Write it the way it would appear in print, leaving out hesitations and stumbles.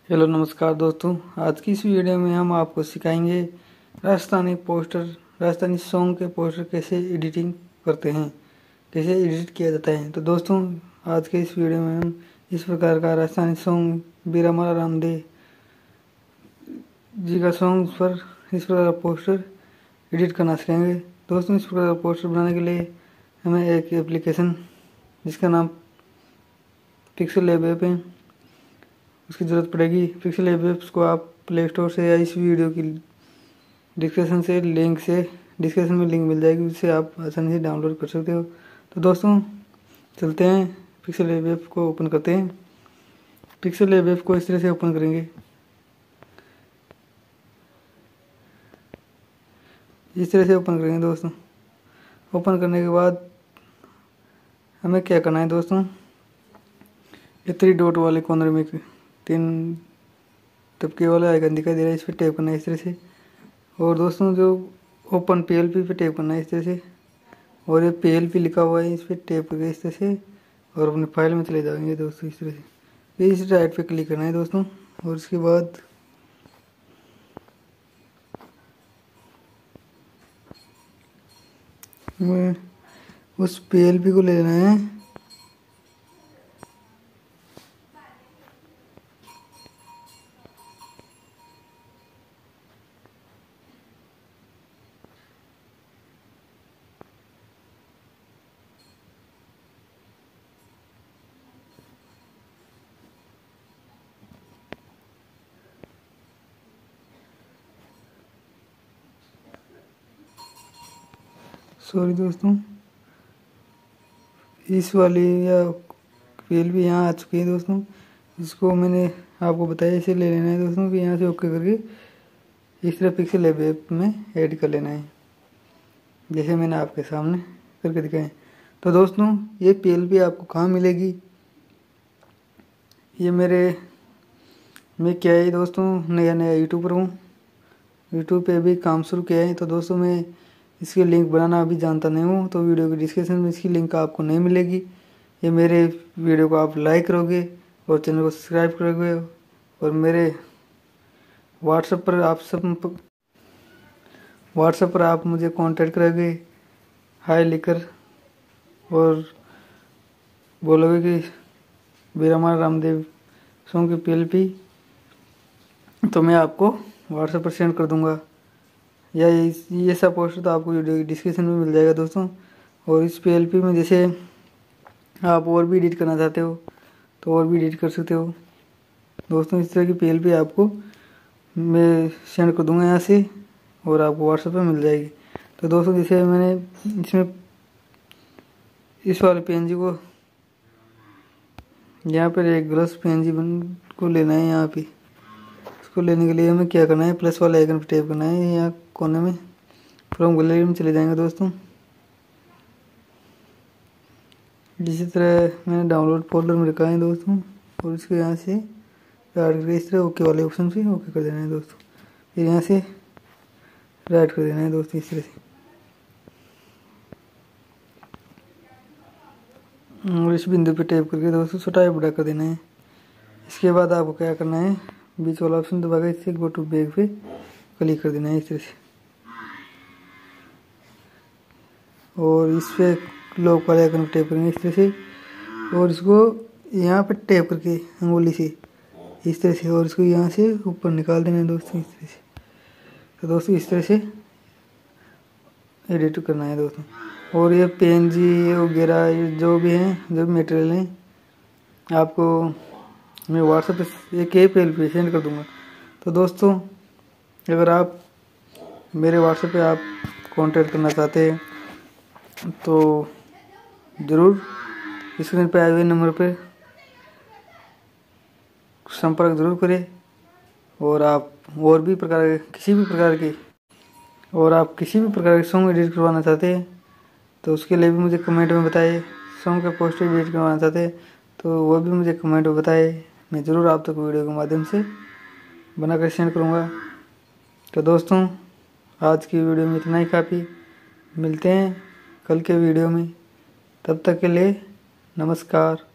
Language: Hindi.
हेलो नमस्कार दोस्तों। आज की इस वीडियो में हम आपको सिखाएंगे राजस्थानी सॉन्ग के पोस्टर कैसे एडिटिंग करते हैं, कैसे एडिट किया जाता है। तो दोस्तों आज के इस वीडियो में हम इस प्रकार का राजस्थानी सॉन्ग बीरामाला रामदेव जी का सॉन्ग पर इस प्रकार का पोस्टर एडिट करना सीखेंगे। दोस्तों इस प्रकार का पोस्टर बनाने के लिए हमें एक एप्लीकेशन जिसका नाम पिक्सल लैब ऐप है उसकी ज़रूरत पड़ेगी। पिक्सल लैब ऐप्स को आप प्ले स्टोर से या इस वीडियो की डिस्क्रिप्शन में लिंक मिल जाएगी, उससे आप आसानी से डाउनलोड कर सकते हो। तो दोस्तों चलते हैं, पिक्सल लैब ऐप को ओपन करते हैं। पिक्सल लैब ऐप को इस तरह से ओपन करेंगे। इस तरह से ओपन करेंगे दोस्तों। ओपन करने के बाद हमें क्या करना है दोस्तों, ये 3 डॉट वाले कॉर्नर में 3 टपके वाला आइकन दिखाई दे रहा है, इस पर टैप करना है इस तरह से। और दोस्तों जो ओपन पीएलपी पे टैप करना है इस तरह से, और ये पीएलपी लिखा हुआ है इस पर टैप करके इस तरह से, और अपने फाइल में चले जाएंगे दोस्तों इस तरह से। फिर इस राइट पे क्लिक करना है दोस्तों, और उसके बाद उस पीएलपी को ले लेना है। सॉरी दोस्तों, इस वाली या पीएल भी यहाँ आ चुकी है दोस्तों। इसको मैंने आपको बताया इसे ले लेना है दोस्तों। कि यहाँ से ओके करके इस तरह पिक्सल लैब ऐप में ऐड कर लेना है, जैसे मैंने आपके सामने करके दिखाया। तो दोस्तों ये पीएल भी आपको कहाँ मिलेगी, ये मैं क्या है दोस्तों, नया यूट्यूबर हूँ, यूट्यूब पे भी काम शुरू किया है। तो दोस्तों मैं इसकी लिंक बनाना अभी जानता नहीं हूँ, तो वीडियो की डिस्क्रिप्शन में इसकी लिंक आपको नहीं मिलेगी। ये मेरे वीडियो को आप लाइक करोगे और चैनल को सब्सक्राइब करोगे, और मेरे व्हाट्सएप पर आप मुझे कांटेक्ट करोगे हाय लिखकर, और बोलोगे कि बीरामाला रामदेव सॉन्ग की पीएलपी, तो मैं आपको व्हाट्सएप पर सेंड कर दूंगा। या ये सब पोस्टर तो आपको वीडियो की डिस्क्रिप्शन में मिल जाएगा दोस्तों। और इस पीएलपी में जैसे आप और भी एडिट करना चाहते हो तो और भी एडिट कर सकते हो दोस्तों। इस तरह की पीएलपी आपको मैं सेंड कर दूंगा यहाँ से, और आपको व्हाट्सएप पे मिल जाएगी। तो दोस्तों जैसे मैंने इसमें इस वाले पीएनजी को यहाँ पर एक ग्लस पीएनजी को लेना है। यहाँ पे इसको लेने के लिए हमें क्या करना है, प्लस वाले आइकन पर टैप करना है, यहाँ कोने में फ्रॉम गैलरी में चले जाएंगे दोस्तों। जिस तरह मैंने डाउनलोड फोल्डर में रखा है दोस्तों, और इसको यहाँ से राइट करके इस तरह ओके वाले ऑप्शन पे ओके कर देना है दोस्तों। फिर यहाँ से राइट कर देना है दोस्तों इस तरह से, और इस बिंदु पे टैप करके दोस्तों छोटा या बड़ा कर देना है। इसके बाद आपको क्या करना है, बीच वाला ऑप्शन दबाकर इससे गो टू बैक पे क्लिक कर देना है इस तरह से, और इस पे लॉक वाले आइकन पर टैप करेंगे इस तरह से, और इसको यहाँ पे टैप करके अंगुली से इस तरह से, और इसको यहाँ से ऊपर निकाल देना है दोस्तों इस तरह से। तो दोस्तों इस तरह से एडिट करना है दोस्तों। और ये पीएनजी वगैरह ये जो भी हैं, जो भी मटेरियल हैं, आपको मैं व्हाट्सएप पे एक पीएलपी सेंड कर दूंगा। तो दोस्तों अगर आप मेरे व्हाट्सएप पे आप कांटेक्ट करना चाहते हैं तो ज़रूर स्क्रीन पे आए हुए नंबर पे संपर्क ज़रूर करें। और आप किसी भी प्रकार के सॉन्ग एडिट करवाना चाहते हैं तो उसके लिए भी मुझे कमेंट में बताइए। सॉन्ग के पोस्टर एडिट करवाना चाहते हैं तो वो भी मुझे कमेंट में बताइए, मैं ज़रूर आप तक वीडियो के माध्यम से बनाकर सेंड करूँगा। तो दोस्तों आज की वीडियो में इतना ही काफ़ी, मिलते हैं कल के वीडियो में, तब तक के लिए नमस्कार।